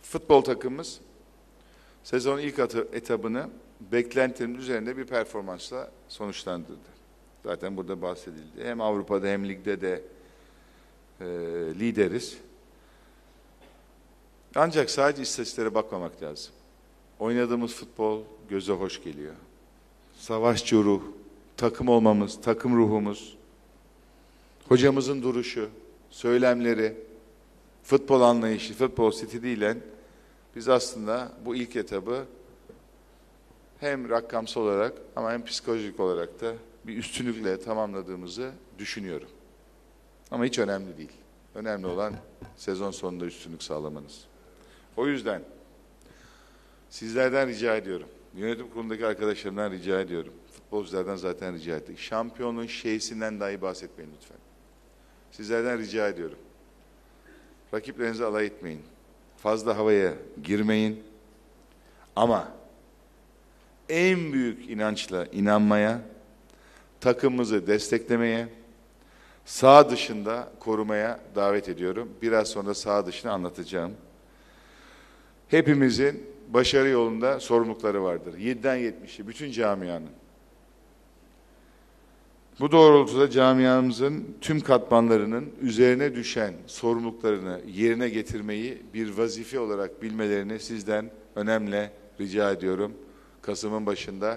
Futbol takımımız sezonun ilk etabını beklentinin üzerinde bir performansla sonuçlandırdı. Zaten burada bahsedildi. Hem Avrupa'da hem ligde de lideriz. Ancak sadece istatistiklere bakmamak lazım. Oynadığımız futbol göze hoş geliyor. Savaşçı ruh, takım olmamız, takım ruhumuz, hocamızın duruşu, söylemleri, futbol anlayışı, futbol stiliyle biz aslında bu ilk etabı hem rakamsal olarak ama hem psikolojik olarak da bir üstünlükle tamamladığımızı düşünüyorum. Ama hiç önemli değil. Önemli olan sezon sonunda üstünlük sağlamanız. O yüzden sizlerden rica ediyorum. Yönetim kurulundaki arkadaşlarımdan rica ediyorum. Futbolculardan zaten rica ettik. Şampiyonluğun şeysinden dahi bahsetmeyin lütfen. Sizlerden rica ediyorum. Rakiplerinizi alay etmeyin. Fazla havaya girmeyin. Ama en büyük inançla inanmaya, takımımızı desteklemeye, saha dışında korumaya davet ediyorum. Biraz sonra saha dışını anlatacağım. Hepimizin başarı yolunda sorumlulukları vardır. 7'den 70'e bütün camianın. Bu doğrultuda camiamızın tüm katmanlarının üzerine düşen sorumluluklarını yerine getirmeyi bir vazife olarak bilmelerini sizden önemli rica ediyorum. Kasım'ın başında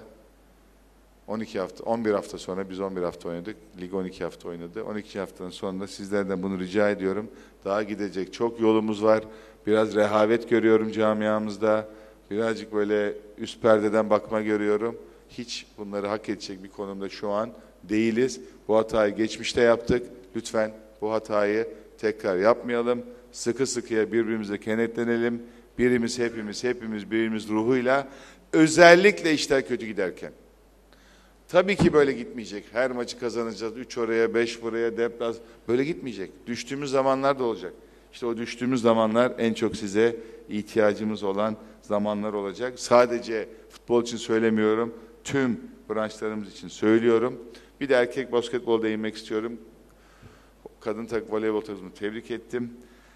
11 hafta sonra biz 11 hafta oynadık. Lig 12 hafta oynadı. 12 haftanın sonunda sizlerden bunu rica ediyorum. Daha gidecek çok yolumuz var. Biraz rehavet görüyorum camiamızda. Birazcık böyle üst perdeden bakma görüyorum. Hiç bunları hak edecek bir konumda şu an değiliz. Bu hatayı geçmişte yaptık. Lütfen bu hatayı tekrar yapmayalım. Sıkı sıkıya birbirimize kenetlenelim. Hepimiz birimiz ruhuyla. Özellikle işler kötü giderken. Tabii ki böyle gitmeyecek. Her maçı kazanacağız. 3 oraya, 5 buraya, deplas. Böyle gitmeyecek. Düştüğümüz zamanlar da olacak. İşte o düştüğümüz zamanlar en çok size ihtiyacımız olan zamanlar olacak. Sadece futbol için söylemiyorum. Tüm branşlarımız için söylüyorum. Bir de erkek basketbol değinmek istiyorum. Kadın voleybol takımını tebrik ettim.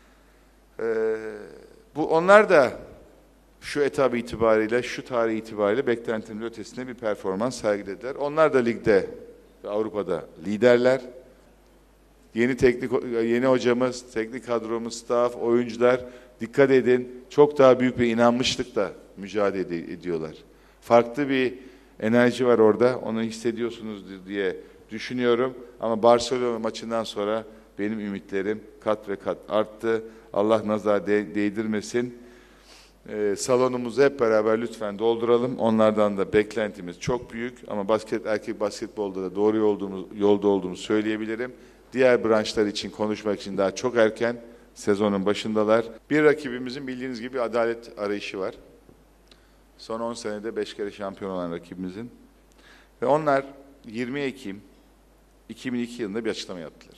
Onlar da şu etap itibariyle, şu tarih itibariyle beklentinin ötesinde bir performans sergilediler. Onlar da ligde, Avrupa'da liderler. Yeni hocamız, teknik kadromuz, staff, oyuncular dikkat edin. Çok daha büyük bir inanmışlıkla mücadele ediyorlar. Farklı bir enerji var orada. Onu hissediyorsunuzdur diye düşünüyorum. Ama Barcelona maçından sonra benim ümitlerim kat ve kat arttı. Allah nazar değdirmesin. Salonumuzu hep beraber lütfen dolduralım. Onlardan da beklentimiz çok büyük. Ama erkek basketbolda da doğru yolda olduğumuzu söyleyebilirim. Diğer branşlar için konuşmak için daha çok erken. Sezonun başındalar. Bir rakibimizin bildiğiniz gibi adalet arayışı var. Son 10 senede 5 kere şampiyon olan rakibimizin. Ve onlar 20 Ekim 2002 yılında bir açıklama yaptılar.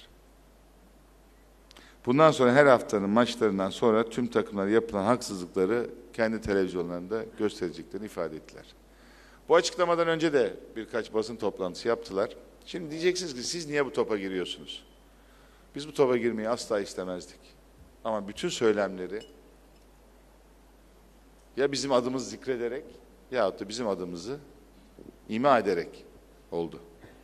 Bundan sonra her haftanın maçlarından sonra tüm takımlara yapılan haksızlıkları kendi televizyonlarında göstereceklerini ifade ettiler. Bu açıklamadan önce de birkaç basın toplantısı yaptılar. Şimdi diyeceksiniz ki siz niye bu topa giriyorsunuz? Biz bu topa girmeyi asla istemezdik. Ama bütün söylemleri ya bizim adımızı zikrederek yahut da bizim adımızı ima ederek oldu.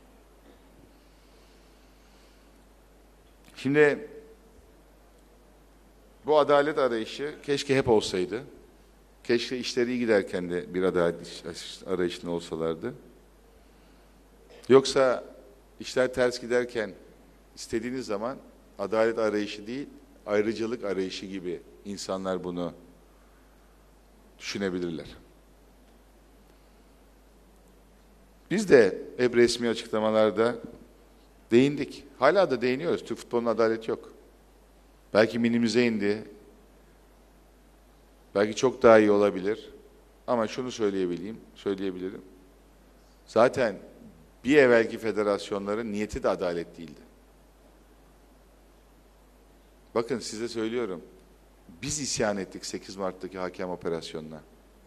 Şimdi bu adalet arayışı keşke hep olsaydı. Keşke işleri iyi giderken de bir adalet arayışında olsalardı. Yoksa işler ters giderken istediğiniz zaman adalet arayışı değil, ayrıcalık arayışı gibi insanlar bunu düşünebilirler. Biz de hep resmi açıklamalarda değindik. Hala da değiniyoruz. Türk futbolunun adaleti yok. Belki minimize indi. Belki çok daha iyi olabilir. Ama şunu söyleyebilirim. Zaten bir evvelki federasyonların niyeti de adalet değildi. Bakın size söylüyorum. Biz isyan ettik 8 Mart'taki hakem operasyonuna.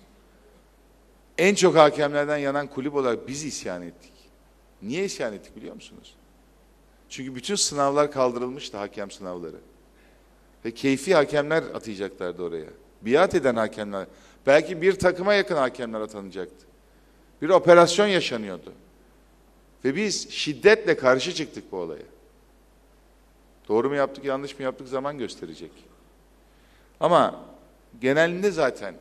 En çok hakemlerden yanan kulüp olarak biz isyan ettik. Niye isyan ettik biliyor musunuz? Çünkü bütün sınavlar kaldırılmıştı, hakem sınavları. Ve keyfi hakemler atayacaklardı oraya. biat eden hakemler, belki bir takıma yakın hakemler atanacaktı. Bir operasyon yaşanıyordu. Ve biz şiddetle karşı çıktık bu olaya. Doğru mu yaptık, yanlış mı yaptık zaman gösterecek. Ama genelinde zaten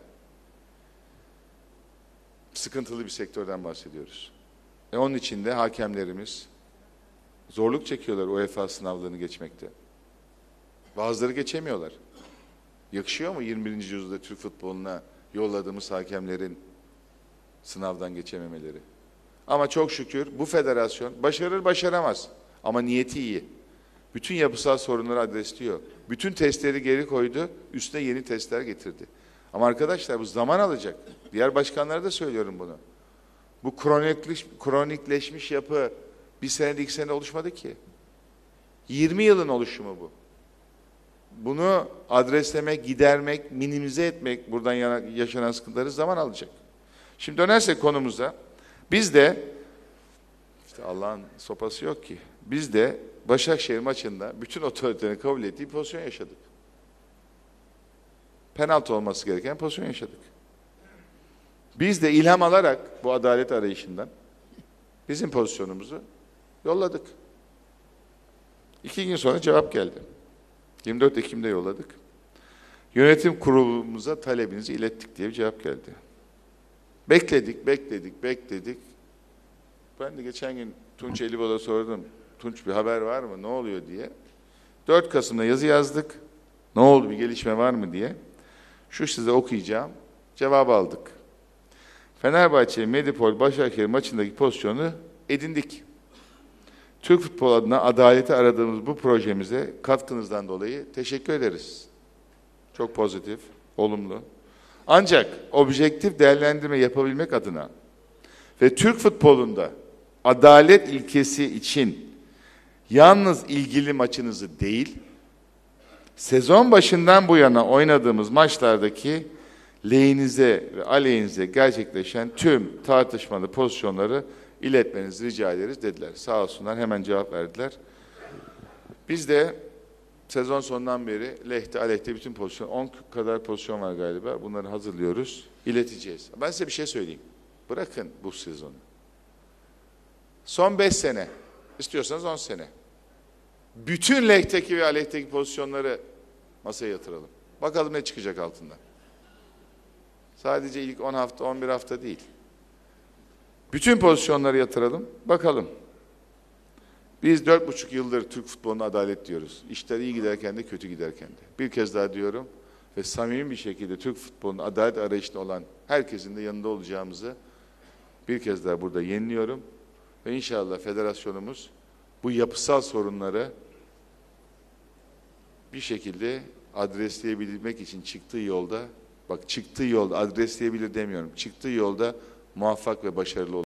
sıkıntılı bir sektörden bahsediyoruz. Onun için de hakemlerimiz zorluk çekiyorlar UEFA sınavlarını geçmekte. Bazıları geçemiyorlar. Yakışıyor mu 21. yüzyılda Türk futboluna yolladığımız hakemlerin sınavdan geçememeleri? Ama çok şükür bu federasyon başarır başaramaz ama niyeti iyi. Bütün yapısal sorunları adresliyor. Bütün testleri geri koydu, üstüne yeni testler getirdi. Ama arkadaşlar bu zaman alacak. Diğer başkanlara da söylüyorum bunu. Bu kronikleşmiş yapı bir senede 2 sene oluşmadı ki. 20 yılın oluşumu bu. Bunu adreslemek, gidermek, minimize etmek, buradan yaşanan sıkıntıları zaman alacak. Şimdi dönersek konumuza, biz de, işte Allah'ın sopası yok ki, biz de Başakşehir maçında bütün otoritenin kabul ettiği bir pozisyon yaşadık. Penaltı olması gereken pozisyon yaşadık. Biz de ilham alarak bu adalet arayışından bizim pozisyonumuzu yolladık. 2 gün sonra cevap geldi. 24 Ekim'de yolladık. Yönetim kurulumuza talebinizi ilettik diye bir cevap geldi. Bekledik. Ben de geçen gün Tunç Elibol'a sordum. Tunç bir haber var mı? Ne oluyor diye. 4 Kasım'da yazı yazdık. Ne oldu, bir gelişme var mı diye. Şu size okuyacağım. Cevabı aldık. Fenerbahçe Medipol Başakşehir maçındaki pozisyonu edindik. Türk futbol adına adaleti aradığımız bu projemize katkınızdan dolayı teşekkür ederiz. Çok pozitif, olumlu. Ancak objektif değerlendirme yapabilmek adına ve Türk futbolunda adalet ilkesi için yalnız ilgili maçınızı değil, sezon başından bu yana oynadığımız maçlardaki lehinize ve aleyhinize gerçekleşen tüm tartışmalı pozisyonları iletmenizi rica ederiz dediler. Sağ olsunlar, hemen cevap verdiler. Biz de sezon sonundan beri lehte aleyhte bütün pozisyon, 10 kadar pozisyon var galiba. Bunları hazırlıyoruz, ileteceğiz. Ben size bir şey söyleyeyim. Bırakın bu sezonu. Son 5 sene, istiyorsanız 10 sene. Bütün lehteki ve aleyhteki pozisyonları masaya yatıralım. Bakalım ne çıkacak altından. Sadece ilk 10 hafta, 11 hafta değil. Bütün pozisyonları yatıralım, bakalım. Biz 4,5 yıldır Türk futboluna adalet diyoruz. İşler iyi giderken de kötü giderken de. Bir kez daha diyorum ve samimi bir şekilde Türk futbolunun adalet arayışında olan herkesin de yanında olacağımızı bir kez daha burada yeniliyorum. Ve inşallah federasyonumuz bu yapısal sorunları bir şekilde adresleyebilmek için çıktığı yolda, bak çıktığı yolda adresleyebilir demiyorum, çıktığı yolda muvaffak ve başarılı olur.